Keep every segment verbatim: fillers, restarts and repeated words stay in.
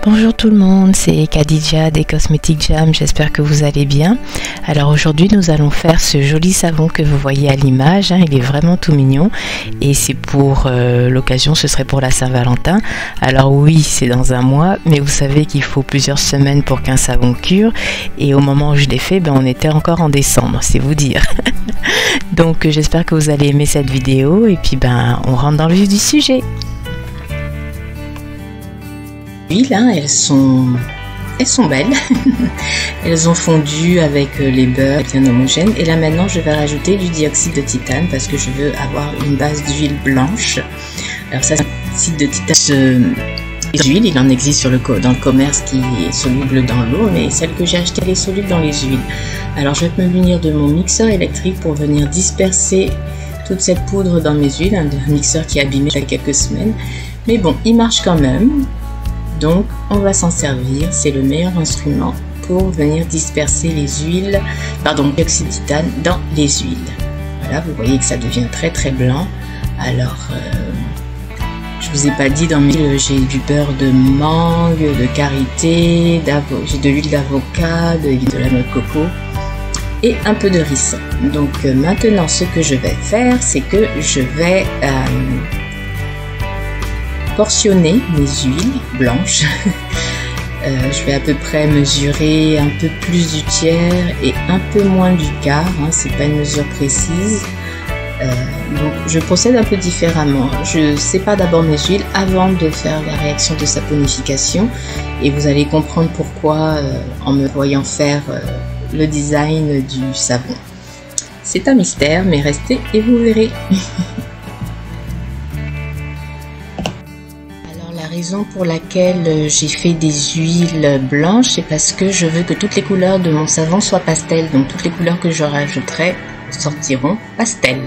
Bonjour tout le monde, c'est Khadija des Cosmetic Jam, j'espère que vous allez bien. Alors aujourd'hui nous allons faire ce joli savon que vous voyez à l'image, hein, il est vraiment tout mignon et c'est pour euh, l'occasion, ce serait pour la Saint-Valentin. Alors oui, c'est dans un mois, mais vous savez qu'il faut plusieurs semaines pour qu'un savon cure et au moment où je l'ai fait, ben, on était encore en décembre, c'est vous dire. Donc j'espère que vous allez aimer cette vidéo et puis ben on rentre dans le vif du sujet. Huiles, hein, elles sont, elles sont belles. Elles ont fondu avec les beurres bien homogènes. Et là maintenant, je vais rajouter du dioxyde de titane parce que je veux avoir une base d'huile blanche. Alors ça, c'est un dioxyde de titane. Huile, il en existe sur le, dans le commerce qui est soluble dans l'eau, mais celle que j'ai achetée, elle est soluble dans les huiles. Alors je vais me munir de mon mixeur électrique pour venir disperser toute cette poudre dans mes huiles. Un mixeur qui est abîmé il y a quelques semaines. Mais bon, il marche quand même. Donc on va s'en servir, c'est le meilleur instrument pour venir disperser les huiles, pardon, le dioxyde de titane dans les huiles. Voilà, vous voyez que ça devient très très blanc. Alors, euh, je vous ai pas dit, dans mes huiles, j'ai du beurre de mangue, de karité, j'ai de l'huile d'avocat, de l'huile de la noix de coco et un peu de riz. Donc euh, maintenant, ce que je vais faire, c'est que je vais... Euh, portionner mes huiles blanches. euh, je vais à peu près mesurer un peu plus du tiers et un peu moins du quart, hein, c'est pas une mesure précise. Euh, donc je procède un peu différemment. Je sépare d'abord mes huiles avant de faire la réaction de saponification et vous allez comprendre pourquoi euh, en me voyant faire euh, le design du savon. C'est un mystère, mais restez et vous verrez. La raison pour laquelle j'ai fait des huiles blanches, c'est parce que je veux que toutes les couleurs de mon savon soient pastel. Donc toutes les couleurs que je rajouterai sortiront pastel.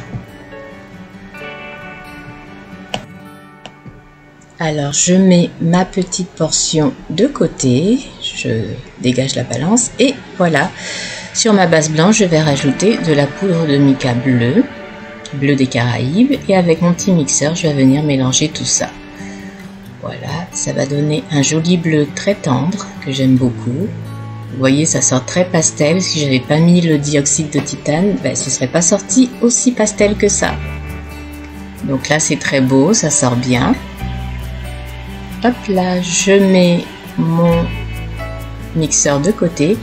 Alors je mets ma petite portion de côté, je dégage la balance et voilà. Sur ma base blanche, je vais rajouter de la poudre de mica bleu, bleu des Caraïbes, et avec mon petit mixeur, je vais venir mélanger tout ça. Voilà, ça va donner un joli bleu très tendre que j'aime beaucoup. Vous voyez, ça sort très pastel. Si j'avais pas mis le dioxyde de titane, ben, ce serait pas sorti aussi pastel que ça. Donc là, c'est très beau, ça sort bien. Hop là, je mets mon mixeur de côté.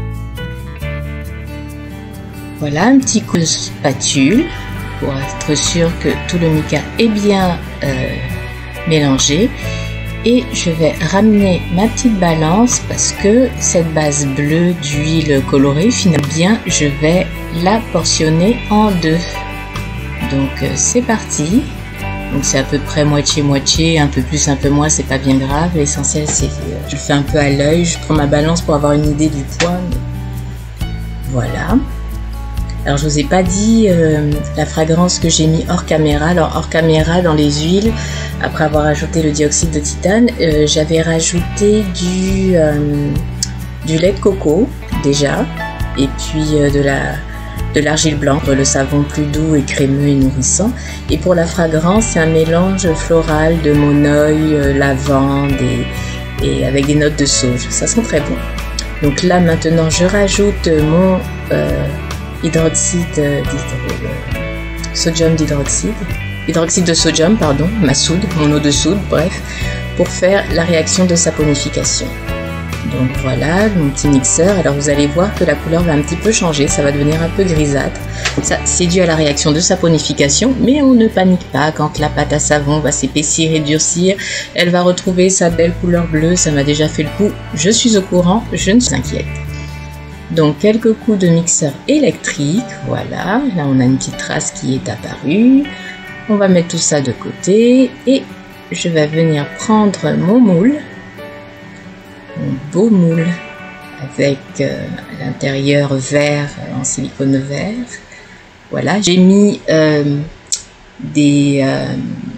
Voilà, un petit coup de spatule pour être sûr que tout le mica est bien euh, mélangé et je vais ramener ma petite balance parce que cette base bleue d'huile colorée, finalement bien, je vais la portionner en deux. Donc euh, c'est parti. Donc c'est à peu près moitié-moitié, un peu plus, un peu moins, c'est pas bien grave. L'essentiel c'est que je le fais un peu à l'œil, je prends ma balance pour avoir une idée du poids. Mais... voilà. Alors je vous ai pas dit euh, la fragrance que j'ai mis hors caméra. Alors hors caméra dans les huiles, après avoir ajouté le dioxyde de titane, euh, j'avais rajouté du, euh, du lait de coco déjà, et puis euh, de la de l'argile blanche, le savon plus doux et crémeux et nourrissant. Et pour la fragrance, c'est un mélange floral de monoeil, euh, lavande et, et avec des notes de sauge. Ça sent très bon. Donc là maintenant, je rajoute mon euh, hydroxyde euh, sodium d'hydroxyde hydroxyde de sodium, pardon, ma soude, mon eau de soude, bref, pour faire la réaction de saponification. Donc voilà, mon petit mixeur. Alors vous allez voir que la couleur va un petit peu changer, ça va devenir un peu grisâtre. Ça, c'est dû à la réaction de saponification, mais on ne panique pas quand la pâte à savon va s'épaissir et durcir. Elle va retrouver sa belle couleur bleue, ça m'a déjà fait le coup. Je suis au courant, je ne suis inquiète. Donc quelques coups de mixeur électrique, voilà, là on a une petite trace qui est apparue. On va mettre tout ça de côté et je vais venir prendre mon moule, mon beau moule avec euh, l'intérieur vert en silicone vert. Voilà, j'ai mis euh, des, euh,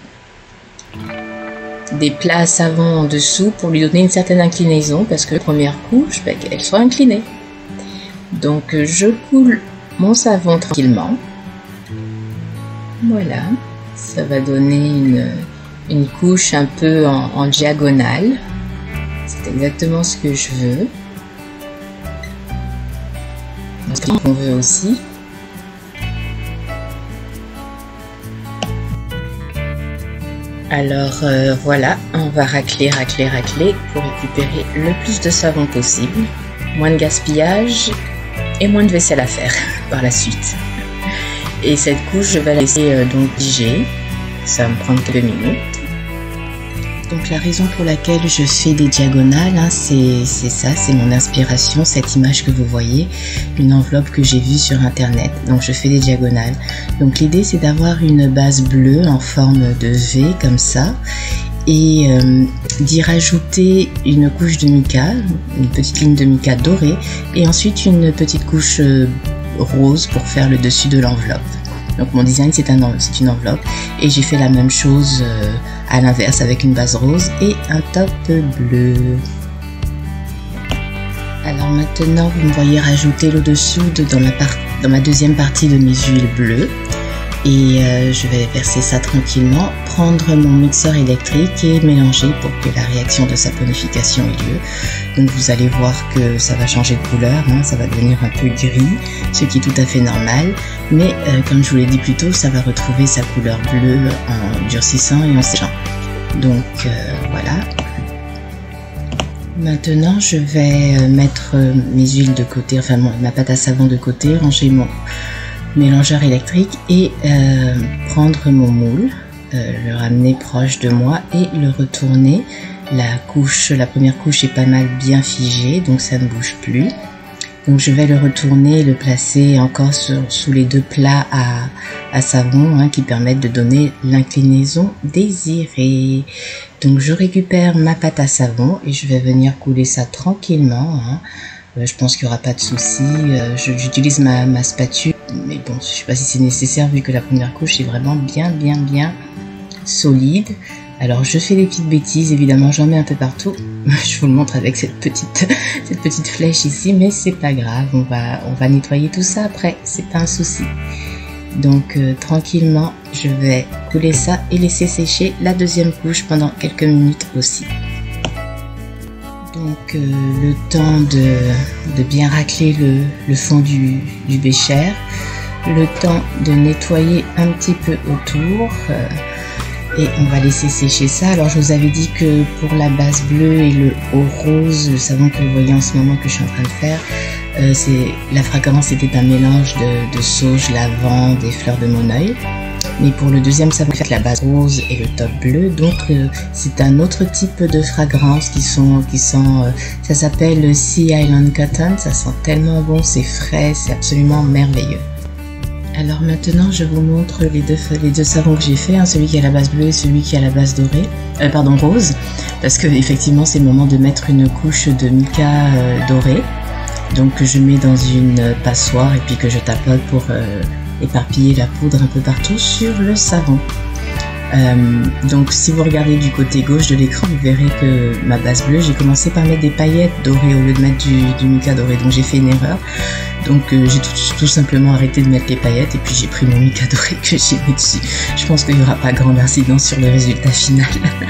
des plats à savon en dessous pour lui donner une certaine inclinaison parce que la première couche, ben, qu'elle soit inclinée. Donc je coule mon savon tranquillement. Voilà, ça va donner une, une couche un peu en, en diagonale. c'est exactement ce que je veux. Ce qu'on veut aussi. Alors euh, voilà, on va racler, racler, racler pour récupérer le plus de savon possible. Moins de gaspillage et moins de vaisselle à faire par la suite. Et cette couche, je vais la laisser euh, donc piger. Ça va me prendre quelques minutes. Donc la raison pour laquelle je fais des diagonales, hein, c'est ça, c'est mon inspiration, cette image que vous voyez, une enveloppe que j'ai vue sur internet. Donc je fais des diagonales. Donc l'idée c'est d'avoir une base bleue en forme de V comme ça et euh, d'y rajouter une couche de mica, une petite ligne de mica dorée et ensuite une petite couche euh, rose pour faire le dessus de l'enveloppe. Donc mon design c'est un, une enveloppe et j'ai fait la même chose euh, à l'inverse avec une base rose et un top bleu. Alors maintenant vous me voyez rajouter l'eau de soude dans ma, dans ma deuxième partie de mes huiles bleues et euh, je vais verser ça tranquillement, prendre mon mixeur électrique et mélanger pour que la réaction de saponification ait lieu. Donc vous allez voir que ça va changer de couleur, hein, ça va devenir un peu gris, ce qui est tout à fait normal, mais euh, comme je vous l'ai dit plus tôt, ça va retrouver sa couleur bleue en durcissant et en séchant. Donc euh, voilà. Maintenant je vais mettre mes huiles de côté, enfin ma pâte à savon de côté, ranger mon mélangeur électrique et euh, prendre mon moule, euh, le ramener proche de moi et le retourner. La couche, la première couche est pas mal bien figée, donc ça ne bouge plus. Donc je vais le retourner et le placer encore sur, sous les deux plats à, à savon hein, qui permettent de donner l'inclinaison désirée. Donc je récupère ma pâte à savon et je vais venir couler ça tranquillement. Hein. Euh, je pense qu'il n'y aura pas de souci. Euh, J'utilise ma, ma spatule, mais bon, je ne sais pas si c'est nécessaire vu que la première couche est vraiment bien, bien, bien solide. Alors je fais des petites bêtises, évidemment j'en mets un peu partout. Je vous le montre avec cette petite, cette petite flèche ici, mais c'est pas grave, on va, on va nettoyer tout ça après, c'est pas un souci. Donc euh, tranquillement, je vais couler ça et laisser sécher la deuxième couche pendant quelques minutes aussi. Donc euh, le temps de, de bien racler le, le fond du, du bécher, le temps de nettoyer un petit peu autour. Euh, Et on va laisser sécher ça. Alors je vous avais dit que pour la base bleue et le haut rose, le savon que vous voyez en ce moment que je suis en train de faire, euh, c'est la fragrance était un mélange de, de sauge, lavande et fleurs de moneuil. Mais pour le deuxième savon, la base rose et le top bleu, donc euh, c'est un autre type de fragrance qui sont, qui sont, euh, ça s'appelle Sea Island Cotton. Ça sent tellement bon, c'est frais, c'est absolument merveilleux. Alors maintenant je vous montre les deux, les deux savons que j'ai fait, hein, celui qui a la base bleue et celui qui a la base dorée, euh, pardon rose, parce que effectivement c'est le moment de mettre une couche de mica euh, dorée, donc que je mets dans une passoire et puis que je tapote pour euh, éparpiller la poudre un peu partout sur le savon. Euh, donc si vous regardez du côté gauche de l'écran, vous verrez que ma base bleue, j'ai commencé par mettre des paillettes dorées au lieu de mettre du, du mica doré, donc j'ai fait une erreur. Donc euh, j'ai tout, tout simplement arrêté de mettre les paillettes et puis j'ai pris mon mica doré que j'ai mis dessus. Je pense qu'il n'y aura pas grande incidence sur le résultat final.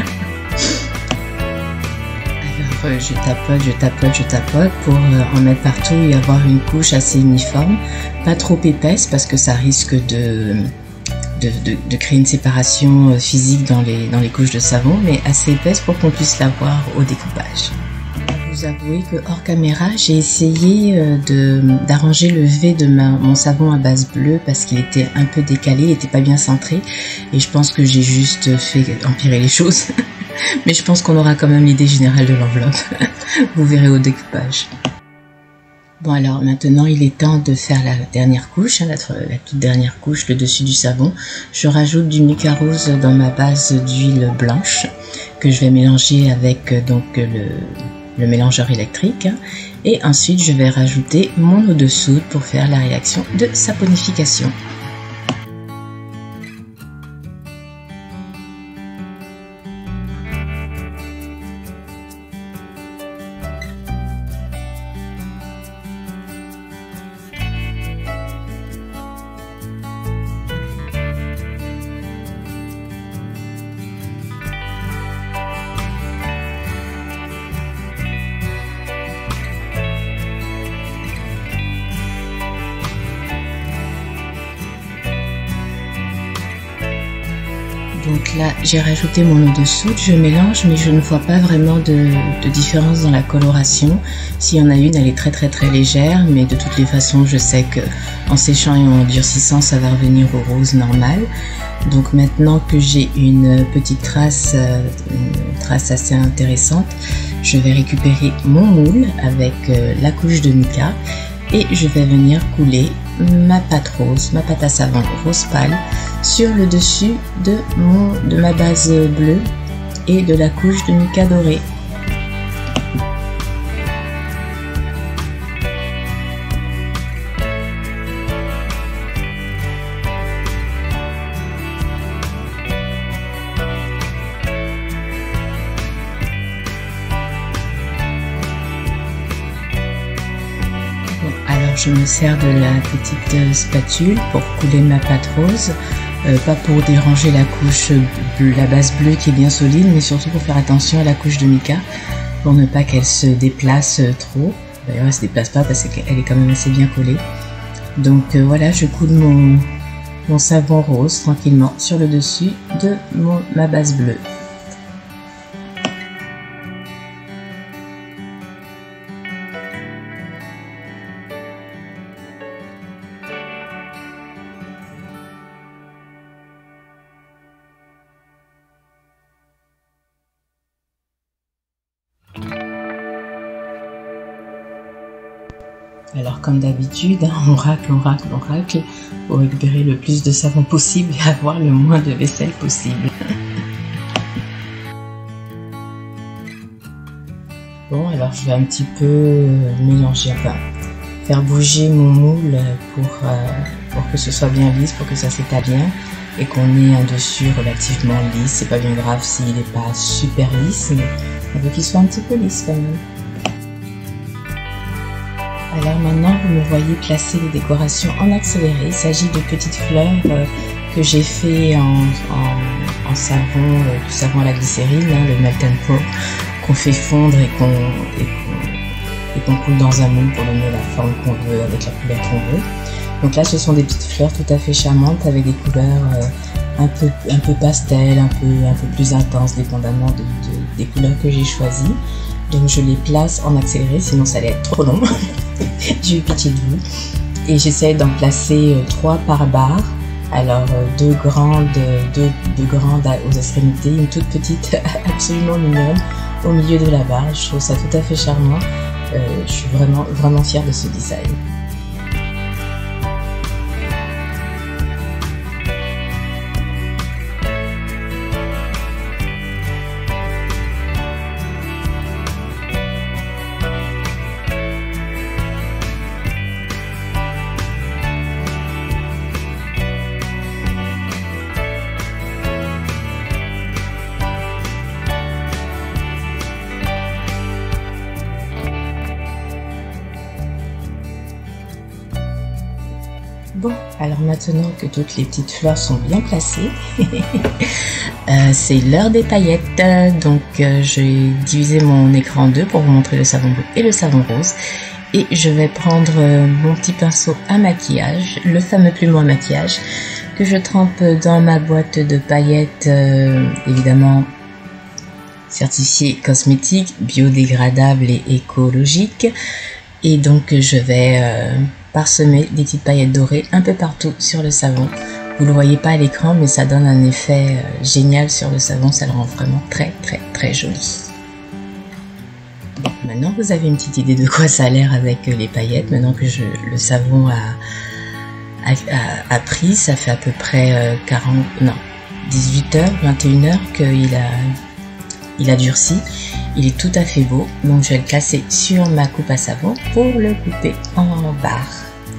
Alors euh, je tapote, je tapote, je tapote pour euh, en mettre partout et avoir une couche assez uniforme, pas trop épaisse parce que ça risque de... De, de, de créer une séparation physique dans les, dans les couches de savon, mais assez épaisse pour qu'on puisse la voir au découpage. Je vais vous avouer que hors caméra, j'ai essayé de d'arranger le V de ma, mon savon à base bleue parce qu'il était un peu décalé, il n'était pas bien centré et je pense que j'ai juste fait empirer les choses. Mais je pense qu'on aura quand même l'idée générale de l'enveloppe. Vous verrez au découpage. Bon alors maintenant il est temps de faire la dernière couche, hein, la, la toute dernière couche, le dessus du savon. Je rajoute du mica rose dans ma base d'huile blanche que je vais mélanger avec donc le, le mélangeur électrique. Hein, et ensuite je vais rajouter mon eau de soude pour faire la réaction de saponification. Voilà, j'ai rajouté mon eau de soude, je mélange, mais je ne vois pas vraiment de, de différence dans la coloration. S'il y en a une, elle est très très très légère, mais de toutes les façons, je sais que en séchant et en durcissant, ça va revenir au rose normal. Donc maintenant que j'ai une petite trace, une trace assez intéressante, je vais récupérer mon moule avec la couche de mica et je vais venir couler ma pâte rose, ma pâte à savon rose pâle sur le dessus de, mon, de ma base bleue et de la couche de mica doré. Alors je me sers de la petite spatule pour couler ma pâte rose, euh, pas pour déranger la couche bleue, la base bleue qui est bien solide, mais surtout pour faire attention à la couche de mica, pour ne pas qu'elle se déplace trop. D'ailleurs elle se déplace pas parce qu'elle est quand même assez bien collée. Donc euh, voilà, je coule mon, mon savon rose tranquillement sur le dessus de mon, ma base bleue. Alors comme d'habitude, on racle, on racle, on racle pour récupérer le plus de savon possible et avoir le moins de vaisselle possible. Bon, alors je vais un petit peu mélanger, enfin faire bouger mon moule pour, euh, pour que ce soit bien lisse, pour que ça s'étale bien et qu'on ait un dessus relativement lisse. C'est pas bien grave s'il n'est pas super lisse, mais on veut qu'il soit un petit peu lisse quand même. Alors maintenant, vous me voyez placer les décorations en accéléré. Il s'agit de petites fleurs euh, que j'ai fait en, en, en savon, euh, du savon à la glycérine, hein, le melt and pour, qu'on fait fondre et qu'on et qu'on coule dans un moule pour donner la forme qu'on veut, avec la couleur qu'on veut. Donc là, ce sont des petites fleurs tout à fait charmantes avec des couleurs euh, un peu un peu pastel, un peu un peu plus intenses, dépendamment de, de, des couleurs que j'ai choisies. Donc je les place en accéléré, sinon ça allait être trop long. J'ai eu pitié de vous. Et j'essaie d'en placer trois par barre. Alors deux grandes, deux, deux grandes aux extrémités, une toute petite absolument mignonne au milieu de la barre. Je trouve ça tout à fait charmant. Euh, je suis vraiment, vraiment fière de ce design. Bon, alors maintenant que toutes les petites fleurs sont bien placées, euh, c'est l'heure des paillettes. Donc euh, j'ai divisé mon écran en deux pour vous montrer le savon bleu et le savon rose. Et je vais prendre euh, mon petit pinceau à maquillage, le fameux plumeau à maquillage, que je trempe dans ma boîte de paillettes, euh, évidemment certifiée cosmétique, biodégradable et écologique. Et donc je vais euh, parsemer des petites paillettes dorées un peu partout sur le savon. Vous ne le voyez pas à l'écran, mais ça donne un effet euh, génial sur le savon, ça le rend vraiment très très très joli. Bon, maintenant vous avez une petite idée de quoi ça a l'air avec euh, les paillettes. Maintenant que je, le savon a, a, a, a pris, ça fait à peu près euh, quarante, non, dix-huit heures, vingt et une heures qu'il a, il a durci. Il est tout à fait beau, donc je vais le placer sur ma coupe à savon pour le couper en barres.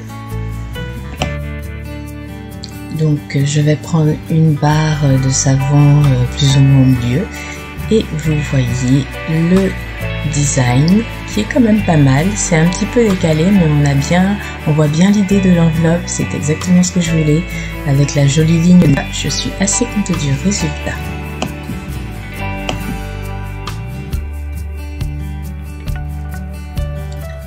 Donc je vais prendre une barre de savon plus ou moins au milieu et vous voyez le design qui est quand même pas mal. C'est un petit peu décalé, mais on a bien, on voit bien l'idée de l'enveloppe. C'est exactement ce que je voulais avec la jolie ligne. Je suis assez contente du résultat.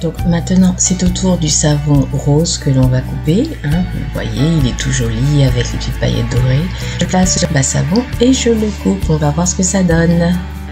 Donc maintenant, c'est au tour du savon rose que l'on va couper. Hein. Vous voyez, il est tout joli avec les petites paillettes dorées. Je place le savon et je le coupe. On va voir ce que ça donne.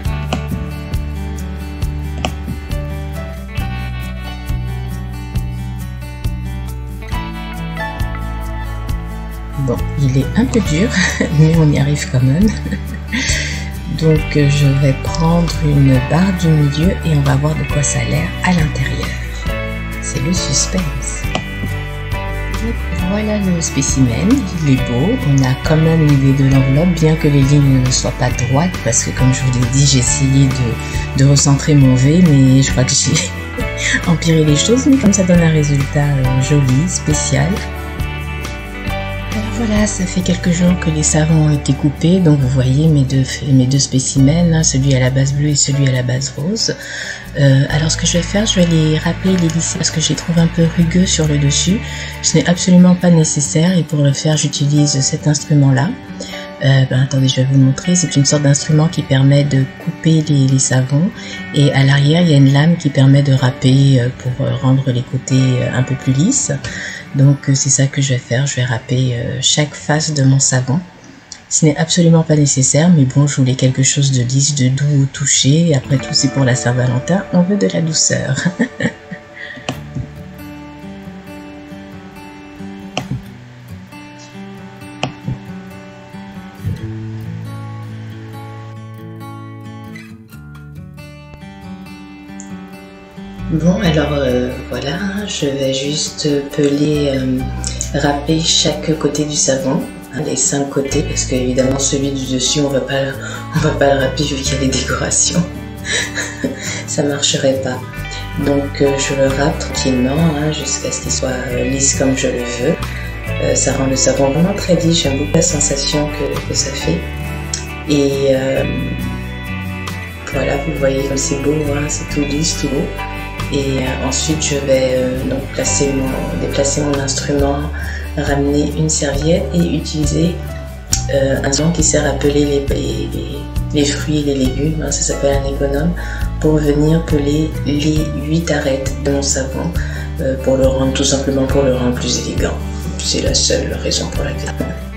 Bon, il est un peu dur, mais on y arrive quand même. Donc je vais prendre une barre du milieu et on va voir de quoi ça a l'air à l'intérieur. C'est le suspense. Donc, voilà le spécimen, il est beau. On a quand même l'idée de l'enveloppe, bien que les lignes ne soient pas droites, parce que comme je vous l'ai dit, j'ai essayé de, de recentrer mon V, mais je crois que j'ai empiré les choses. Mais comme ça donne un résultat euh, joli, spécial. Alors voilà, ça fait quelques jours que les savons ont été coupés, donc vous voyez mes deux, mes deux spécimens, hein, celui à la base bleue et celui à la base rose. Euh, alors ce que je vais faire, je vais les râper et les lisser parce que je les trouve un peu rugueux sur le dessus. Ce n'est absolument pas nécessaire et pour le faire, j'utilise cet instrument-là. Euh, ben, attendez, je vais vous montrer. C'est une sorte d'instrument qui permet de couper les, les savons et à l'arrière, il y a une lame qui permet de râper pour rendre les côtés un peu plus lisses. Donc c'est ça que je vais faire, je vais râper chaque face de mon savon. Ce n'est absolument pas nécessaire, mais bon, je voulais quelque chose de lisse, de doux au toucher. Et après tout, c'est pour la Saint-Valentin, on veut de la douceur. Bon, alors euh, voilà, je vais juste peler, euh, râper chaque côté du savon, hein, les cinq côtés, parce que évidemment celui du dessus, on va pas, on va pas le râper vu qu'il y a les décorations, ça marcherait pas. Donc euh, je le râpe tranquillement, hein, jusqu'à ce qu'il soit euh, lisse comme je le veux. Euh, ça rend le savon vraiment très lisse, j'aime beaucoup la sensation que, que ça fait. Et euh, voilà, vous voyez comme c'est beau, hein, c'est tout lisse, tout beau. Et euh, ensuite je vais euh, donc placer mon, déplacer mon instrument, ramener une serviette et utiliser euh, un instrument qui sert à peler les, les, les fruits et les légumes, hein, ça s'appelle un économe, pour venir peler les huit arêtes de mon savon, euh, pour le rendre tout simplement pour le rendre plus élégant. C'est la seule raison pour laquelle.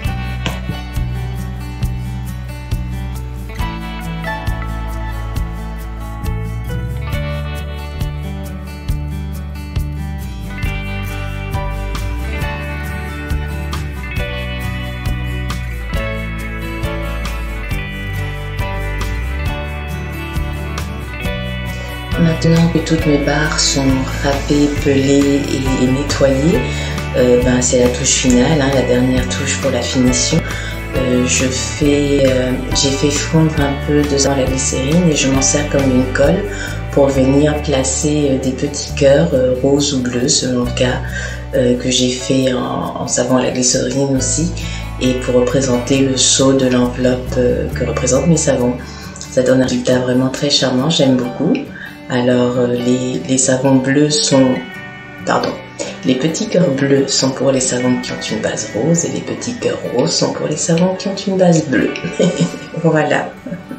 Maintenant que toutes mes barres sont râpées, pelées et nettoyées, euh, ben c'est la touche finale, hein, la dernière touche pour la finition. Euh, je fais, euh, j'ai fait fondre un peu de savon à la glycérine et je m'en sers comme une colle pour venir placer euh, des petits cœurs euh, roses ou bleus selon le cas, euh, que j'ai fait en, en savon à la glycérine aussi, et pour représenter le sceau de l'enveloppe euh, que représentent mes savons. Ça donne un résultat vraiment très charmant, j'aime beaucoup. Alors euh, les, les savons bleus sont, pardon, les petits cœurs bleus sont pour les savons qui ont une base rose et les petits cœurs roses sont pour les savons qui ont une base bleue. Voilà.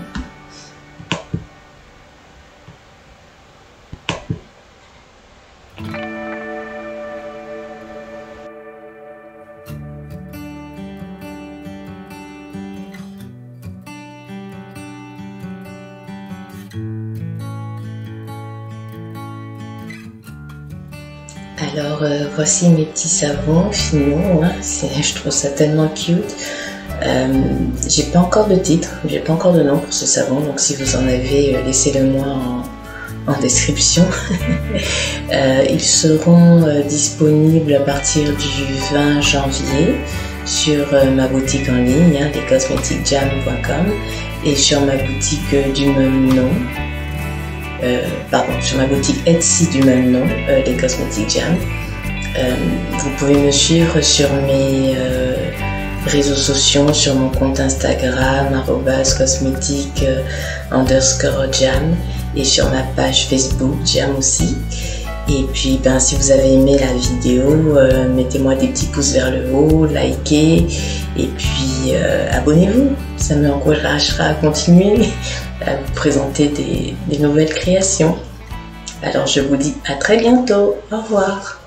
Alors euh, voici mes petits savons finaux, hein. Je trouve ça tellement cute. Euh, j'ai pas encore de titre, j'ai pas encore de nom pour ce savon, donc si vous en avez, euh, laissez-le moi en, en description. euh, ils seront euh, disponibles à partir du vingt janvier sur euh, ma boutique en ligne, hein, les cosmetics jam point com, et sur ma boutique euh, du même nom. Euh, pardon, sur ma boutique Etsy du même nom, euh, les Cosmetics Jam. Euh, vous pouvez me suivre sur mes euh, réseaux sociaux, sur mon compte Instagram, arobase cosmétique euh, underscore jam, et sur ma page Facebook Jam aussi. Et puis, ben, si vous avez aimé la vidéo, euh, mettez-moi des petits pouces vers le haut, likez, et puis euh, abonnez-vous. Ça m'encouragera à continuer à vous présenter des, des nouvelles créations. Alors je vous dis à très bientôt. Au revoir.